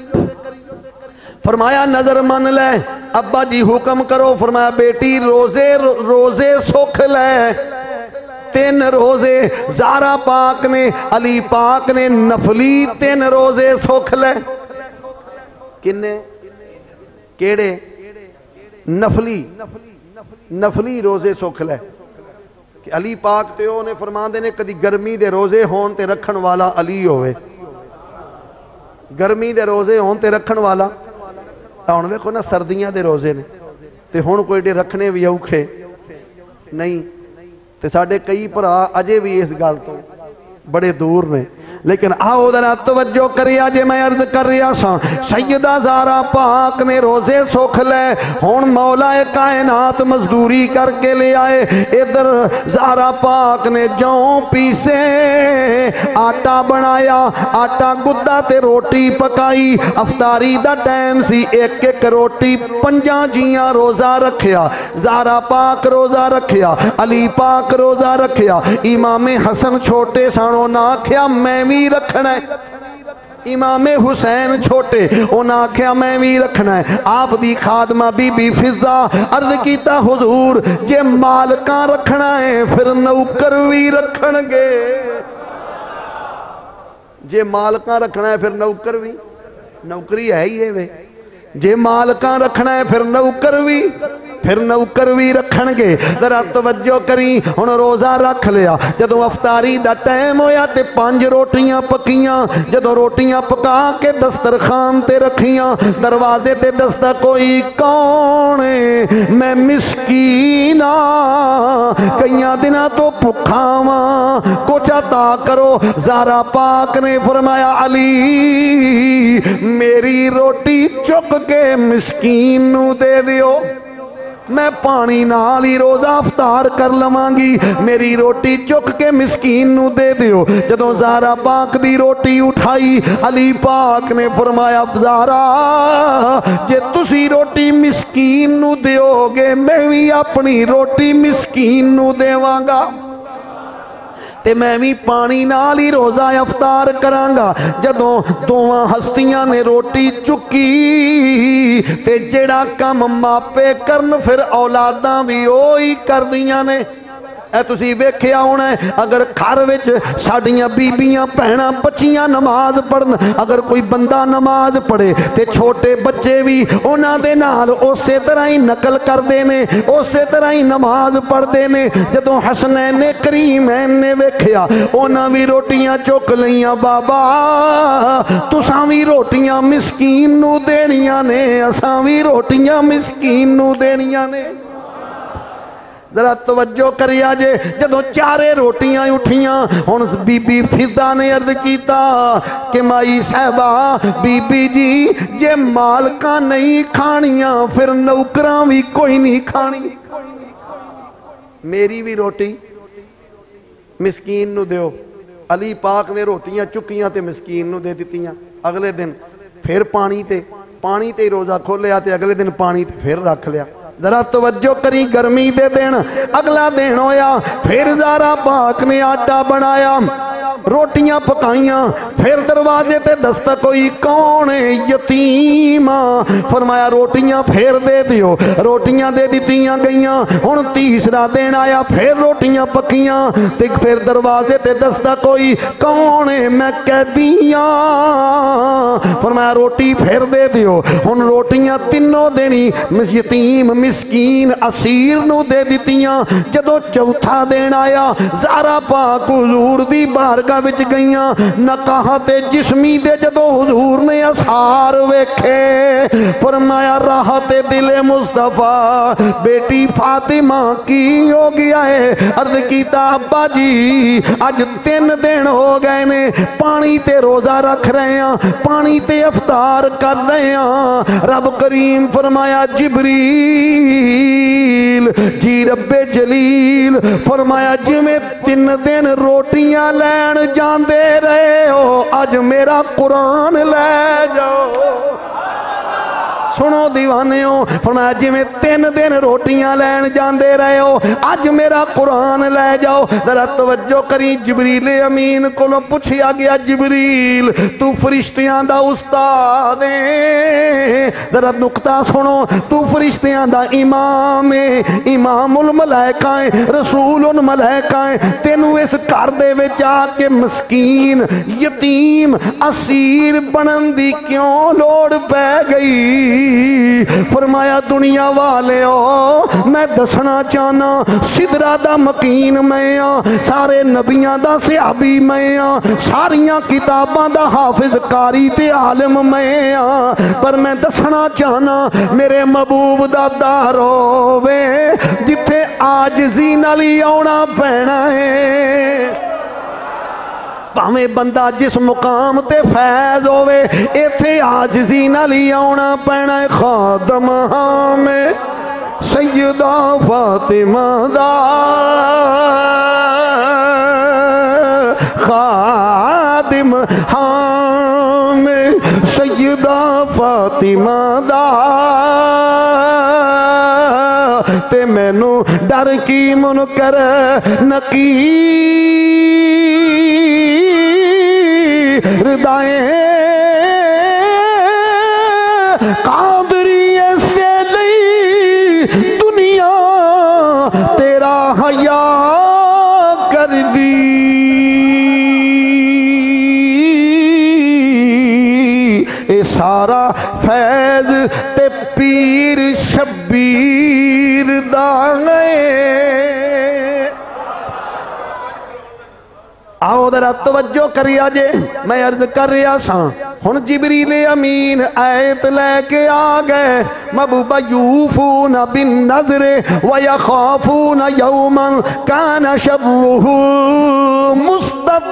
फरमाया नजर मन ले। अब्बा जी हुक्म करो, फरमाया बेटी रोजे रोजे सुख ले। तीन रोजे ज़ारा पाक ने अली पाक ने नफली तीन रोजे सुख ले। किन्ने केड़े? नफली नफली रोजे सुख ले। कि अली पाक ते ओने फरमांदे ने कदी गर्मी दे रोजे होण ते रखण वाला अली होवे, गर्मी दे रोजे होण ते रखण वाला। हुण वेखो ना सर्दियां दे रोजे ने ते हुण कोई डे रखने भी औखे नहीं, ते साडे कई भरा अजे भी इस गल तो बड़े दूर ने। लेकिन आओ जरा तवज्जो करिया जे मैं अर्ज कर रहा सा, सैयदा ज़ारा पाक ने रोजे सुख ले। हुण मौला कायनात मजदूरी करके ले आए, इधर ज़ारा पाक ने जौ पीसे, आटा बनाया, आटा गुद्दा ते रोटी पकाई। अफतारी दा टाइम सी, एक एक रोटी पंजा जियां रोजा रखिया। ज़ारा पाक रोजा रखिया, अली पाक रोजा रखिया। इमामे हसन छोटे साणो ना आख्या मैं भी रखना है, इमामे हुसैन छोटे उन्हें आख्या मैं भी रखना है। आप दी खादमा बीबी फिजा अर्ज कीता हुजूर जे मालका रखना है फिर नौकर भी रखणगे, जे मालका रखना है फिर नौकर भी, नौकरी है ही है वे। जे मालका रखना है फिर नौकर भी, फिर नौकर भी रखणगे। जरा तवज्जो करी, हुण रोजा रख लिया, जदों अफतारी दा टाइम होया ते पंज रोटियां पकियां। जदों रोटियां पका के दस्तरखान ते रखियां, दरवाजे ते दस्ता कोई कौन है? मैं मिसकीन आ, कईयां दिनां तो भुखा वां, कुछ अता करो। ज़ारा पाक ने फरमाया अली मेरी रोटी चुक के मिसकीन नू दे दियो, मैं पानी नाल ही रोजा अफ्तार कर लवांगी, मेरी रोटी चुक के मिसकीन नू दे दियो। जदों ज़ारा पाक दी रोटी उठाई, अली पाक ने फरमाया ज़ारा जे तुसी रोटी मिसकीन नू दियोगे मैं भी अपनी रोटी मिसकीन नू देवांगा, ते मैं भी पानी नाल ही रोजा अफ्तार करांगा। जदों दोवां हस्तियां ने रोटी चुकी ते जेड़ा काम मापे करन फिर औलादां भी ओही करदियां ने। ए तुसी वेख्या होना, अगर घर विच साडियां बीबियां भैणां बच्चियां नमाज पढ़न, अगर कोई बंदा नमाज पढ़े ते छोटे बच्चे भी उन्हां दे नाल उसे तरह ही नकल करते ने, उसे तरह ही नमाज पढ़ते ने। जदों हसनैन करीमैन ने वेख्या उन्हां भी रोटियां चुक लईयां, बाबा तुसां भी रोटियां मिसकीन नू देनियां ने, असां भी रोटियां मिसकीन नू देनियां ने। ذرا توجہ کریا جے جدوں چارے روٹیاں اٹھیاں ہن بی بی فضا نے عرض کیتا کہ مائی صاحبہ بی بی جی جے مالکاں نہیں کھانیاں پھر نوکراں بھی کوئی نہیں کھانی، میری بھی روٹی مسکین نو دیو۔ علی پاک نے روٹیاں چکیاں تے مسکین نو دے دیتیاں، اگلے دن پھر پانی تے پانی تے روزہ کھولیا تے اگلے دن پانی تے پھر رکھ لیا۔ ذرا توجہ کری، گرمی دے دن اگلا دن ہویا پھر زارا پاک نے آٹا بنایا، روٹیاں پکائیاں، پھر دروازے تے دستک ہوئی، کون یتیم؟ فرمایا روٹیاں پھر دے دیو، روٹیاں دے دیتیاں گئیاں۔ ہن تیسرا دن آیا پھر روٹیاں پکیاں تے پھر دروازے تے دستک ہوئی، کون؟ میں قیدیاں۔ فرمایا روٹی پھر دے دیو۔ ہن روٹیاں تینوں دینی یتیم مسکین اسیر نو دے دیتیاں۔ جدو چوتھا دن آیا زارا پاک حضور دی بارگاہ وچ گئیاں، نکاحت جسمی دے جدو حضور نے اثار ویکھے، فرمایا راحت دل مصطفیٰ بیٹی فاطمہ کی ہو گیا ہے۔ عرض کیتا ابا جی اج تین دن ہو گئے نے پانی تے روزہ رکھ رہے ہیں، پانی تے افطار کر رہے ہیں۔ رب کریم فرمایا جبریل جی رب جلیل فرمایا جی میں تین دن روٹیاں لین جاندے رہے ہو، اج میرا قرآن لے جاؤ۔ سنو دیوانیوں، فرمایا جی میں تین دن روٹیاں لین جاندے رہے ہو، اج میرا قرآن لے جاؤ۔ ذرا توجہ کری، جبریل امین کو پوچھیا گیا جبریل تو فرشتیاں دا استاد ہے، ذرا نقطہ سنو، تو فرشتیاں دا امام ہے، امام الملائکہ ہے، رسول الملائکہ ہے، تینوں اس گھر دے وچ آ کے مسکین یتیم اسیر بنن دی کیوں لوڑ پے گئی؟ فرمایا دنیا والے ہو میں دسنا چاہنا سدرہ دا مکین میں ہاں، سارے نبیاں دا صحابی میں ہاں، ساریاں کتاباں دا حافظ قاری تے عالم میں ہاں، پر میں دسنا چاہنا میرے محبوب دا دار ہووے جتھے عاجزی نال آونا پینا ہے۔ پاویں بندہ جس مقام تے فیض ہوئے ایتھے عاجزی نال آونا پینا ہے۔ خادم ہاں میں سیدہ فاطمہ دا، خادم ہاں میں سیدہ فاطمہ دا، تے مینوں ڈر کی منکر نکیر ردائیں قادری سے لئی دنیا تیرا حیا کر دی، اے سارا فیض تے پیر شبیر دانے۔ آؤ ذرا توجہ کریا جے میں عرض کر رہا سا ہن جبریل امین آیت لے کے آ گئے، محبوبہ یوفون بالنذر ویخافون یوما کان شرہ مستطیرا۔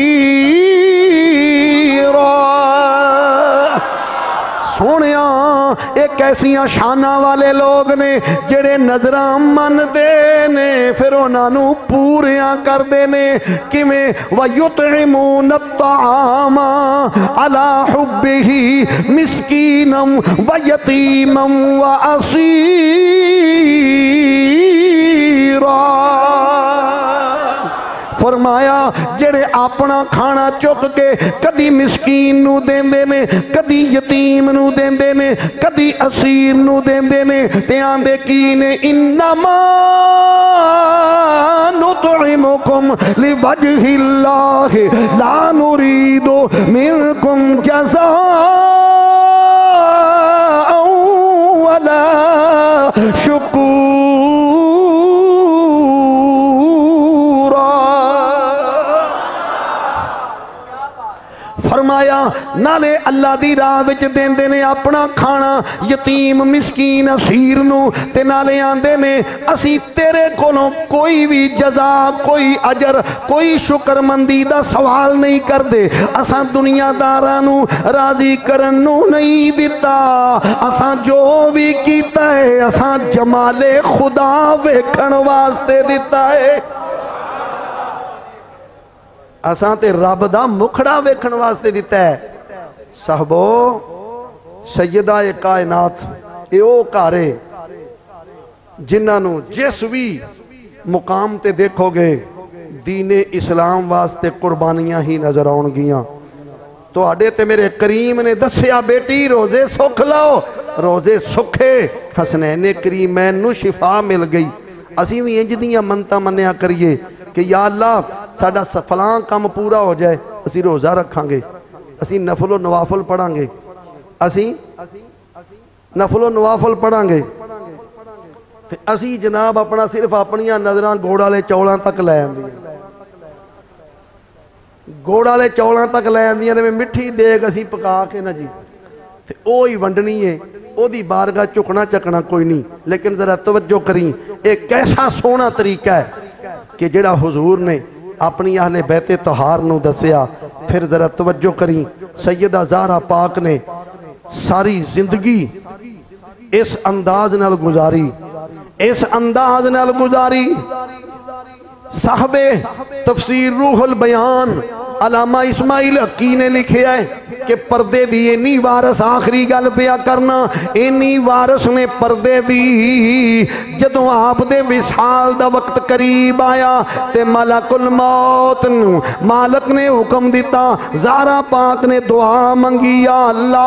سونیا ایک ایسیاں شانہ والے لوگ نے جڑے نظراں من دے نے پھر انہاں نو پوریاں کر دے نے کیویں وَيُطْعِمُونَ الطَّعَامَ عَلَى حُبِّهِ مِسْكِينًا وَيَتِيمًا وَأَسِيرًا۔ فرمایا جڑے اپنا کھانا چک کے کدی مسکین نو دیندے نے، کدی یتیم نو دیندے نے، کدی اسیر نو دیندے نے، تے آندے کی نے انما نطعمکم لوجہ اللہ لا نرید منکم جزاء ولا شکور۔ فرمایا نالے اللہ دی راہ وچ دیندے نے اپنا کھانا یتیم مسکین اسیر نو تے نالے آندے نے اسی تیرے کولوں کوئی بھی جزا کوئی اجر کوئی شکر مندی دا سوال نہیں کر دے اساں دنیا دارانو راضی کرنو نہیں دیتا اساں جو بھی کیتا ہے اساں جمال خدا ویکھن واسطے دیتا ہے اساں تے رب دا مکھڑا ویکھن واسطے دیتا ہے صحبو سیدہ کائنات اے او کارے جنہاں نو جس بھی مقام تے دیکھو گے دین اسلام واسطے قربانیاں ہی نظر آن گیاں تو آڑے تے میرے کریم نے دسیا بیٹی روزے سکھ لو روزے سکھے حسنین کریمین نو شفا مل گئی اسی بھی انج دیاں منتا منیا کریے کہ یا اللہ ساڑا فلان کام پورا ہو جائے اسی روزہ رکھاں گے اسی نفل و نوافل پڑھاں گے اسی نفل و نوافل پڑھاں گے اسی جناب اپنا صرف اپنیاں نظران گھوڑا لے چوڑاں تک لے آندی گھوڑا لے چوڑاں تک لے آندی میں مٹھی دیگ اسی پکا کے نا جی اوہی ونڈنی ہے او دی بارگاہ چکنا چکنا کوئی نہیں لیکن ذرا توجہ کریں ایک کیسا سونا طریقہ ہے کہ جڑا حضور نے اپنی اہل بیت طہار نو دسیا پھر ذرا توجہ کریں سیدہ زہرا پاک نے ساری زندگی اس انداز نال گزاری اس انداز نال گزاری صاحب تفسیر روح البیان علامہ اسماعیل حقی نے لکھے ہے کہ پردے دی اینی وارث آخری گل پیا کرنا اینی وارث نے پردے دی جدوں آپ دے وصال دا وقت قریب آیا تے ملک الموت نو مالک نے حکم دیتا زہرا پاک نے دعا منگی یا اللہ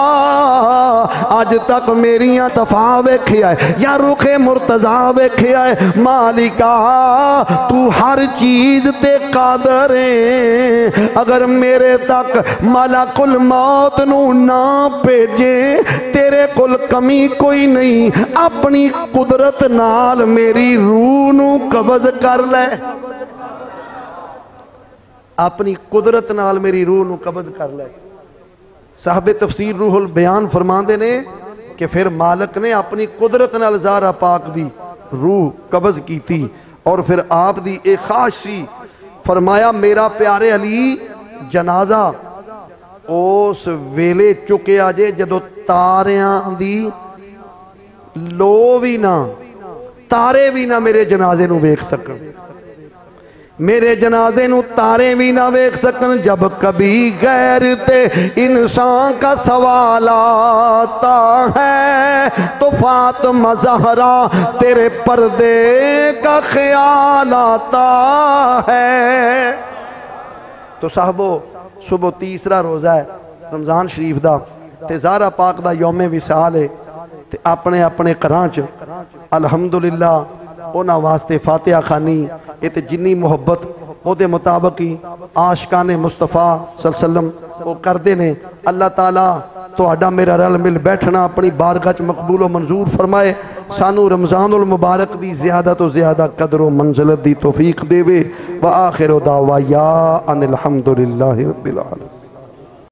آج تک میریاں دفاع ویکھیا ہے یا رخ مرتضیٰ ویکھیا ہے مالکا تو ہر چیز تے قادر ہے اگر میرے تک ملک الموت نو نہ بھیجے تیرے کل کمی کوئی نہیں اپنی قدرت نال میری روح نو قبض کر لے اپنی قدرت نال میری روح نو قبض کر لے صاحب تفسیر روح البیان فرماندے نے کہ پھر مالک نے اپنی قدرت نال زہرا پاک دی روح قبض کی تھی اور پھر آپ دی ایک خواہش سی فرمایا میرا پیارے علی جنازہ اس ویلے چکے آجے جدو تاریاں دی لو بھی نہ تارے بھی نہ میرے جنازے نو ویکھ سکن میرے جنازے نو تارے بھی نہ ویکھ سکن جب کبھی غیر تے انسان کا سوال آتا ہے تو فاطمہ زہرا تیرے پردے کا خیال آتا ہے تو صاحبو صبح تیسرا روزہ ہے رمضان شریف دا تے زہرا پاک دا یوم وصال ہے تے اپنے اپنے قرانچ الحمدللہ اونا واسطے فاتحہ خانی ایت جنی محبت او دے مطابق ہی عاشقان مصطفیٰ صلی اللہ علیہ وسلم وہ کردے نے اللہ تعالیٰ تو اڈا میرا رل مل بیٹھنا اپنی بارگاہ مقبول و منظور فرمائے سانو رمضان المبارک دی زیادہ تو زیادہ قدر و منزلت دی توفیق دے وے وآخر دعوایا ان الحمدللہ رب العالمین.